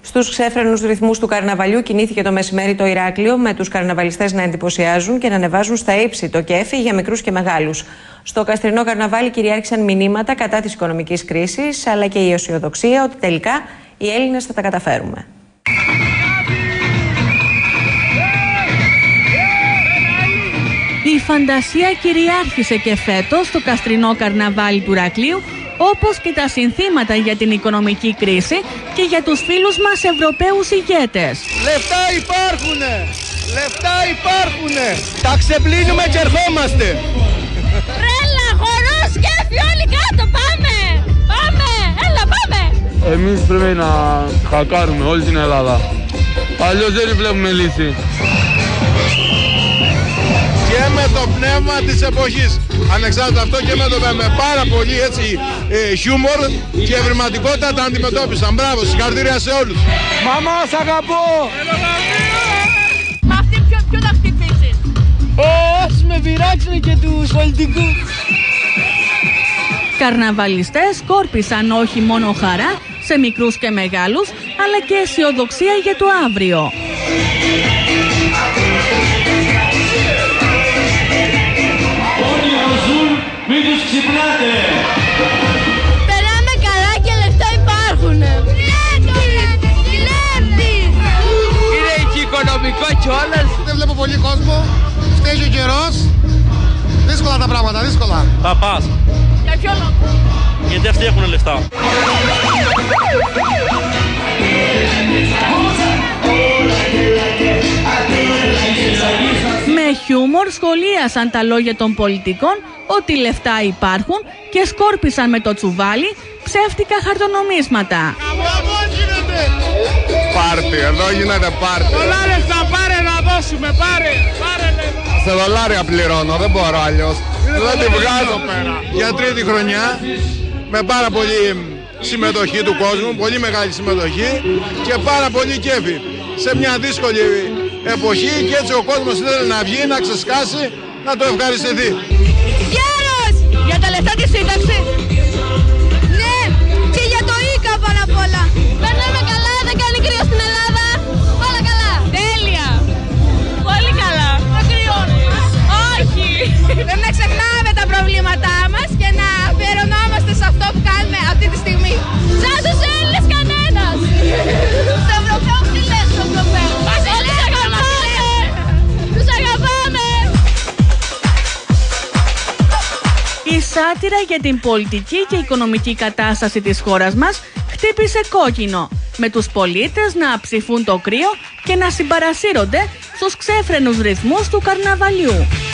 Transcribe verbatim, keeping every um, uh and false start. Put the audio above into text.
Στους ξέφρενους ρυθμούς του καρναβαλιού κινήθηκε το μεσημέρι το Ηράκλειο, με τους καρναβαλιστές να εντυπωσιάζουν και να ανεβάζουν στα ύψη το κέφι για μικρούς και μεγάλους. Στο Καστρινό καρναβάλι κυριάρχησαν μηνύματα κατά της οικονομικής κρίσης, αλλά και η αισιοδοξία ότι τελικά οι Έλληνες θα τα καταφέρουμε. Η φαντασία κυριάρχησε και φέτος στο Καστρινό καρναβάλι του Ηρακλείου, όπως και τα συνθήματα για την οικονομική κρίση και για τους φίλους μας Ευρωπαίους ηγέτες. Λεφτά υπάρχουνε! Λεφτά υπάρχουνε! Τα ξεπλύνουμε και ερχόμαστε! Τρέλα, χορό, σκέφη, όλοι κάτω! Πάμε! Πάμε! Έλα, πάμε! Εμείς πρέπει να χακάρουμε όλη την Ελλάδα. Αλλιώς δεν βλέπουμε λύση. Και με το πνεύμα της εποχής. Ανεξάρτητα αυτό και με το με πάρα πολύ έτσι ε, χιούμορ και ευρηματικότητα τα αντιμετώπισαν. Μπράβο, συγχαρητήρια σε όλους. Μαμά, σ' αγαπώ! Μα αυτή ποιο, ποιο θα χτυπήσεις? Όσοι με πειράξουν και τους πολιτικούς. Καρναβαλιστές σκόρπισαν όχι μόνο χαρά σε μικρούς και μεγάλους, αλλά και αισιοδοξία για το αύριο. Μην τους ξυπνάτε! Περάμε καλά και λεφτά υπάρχουνε. Είναι και οικονομικό κιόλας. Δεν βλέπω πολύ κόσμο. Φταίει ο καιρός. Δύσκολα τα πράγματα, δύσκολα. Θα πας. Για ποιο λόγο? Γιατί αυτοί έχουν λεφτά. Με χιούμορ σχολίασαν τα λόγια των πολιτικών ότι λεφτά υπάρχουν και σκόρπισαν με το τσουβάλι ψεύτικα χαρτονομίσματα. Πάρτι, εδώ γίνεται πάρτι. Πολλά λεφτά, πάρε να δώσουμε, πάρε, πάρε λεφτά. Σε δολάρια πληρώνω, δεν μπορώ αλλιώς. Δεν τη βγάζω πέρα. Για τρίτη χρονιά, με πάρα πολύ συμμετοχή του κόσμου, πολύ μεγάλη συμμετοχή και πάρα πολύ κέφι. Σε μια δύσκολη εποχή και έτσι ο κόσμος θέλει να βγει, να ξεσκάσει, να το ευχαριστηθεί. Γέρος! Για τα λεφτά της σύνταξης. Ναι, και για το ΙΚΑ πάνω απ' όλα. Περνάμε καλά, δεν κάνει κρύο στην Ελλάδα. Όλα καλά. Τέλεια. Πολύ καλά. Το κρύο. Όχι. Πρέπει να ξεχνάμε τα προβλήματά μας και να αφιερωνόμαστε σε αυτό που κάνουμε αυτή τη στιγμή. Σαν τους Έλληνες κανένας. Στους Ευρωπαίους τι λες στους Ευρωπαίους? Τους αγαπάμε. Η σάτυρα για την πολιτική και οικονομική κατάσταση της χώρας μας χτύπησε κόκκινο, με τους πολίτες να ψηφούν το κρύο και να συμπαρασύρονται στους ξέφρενους ρυθμούς του καρναβαλιού.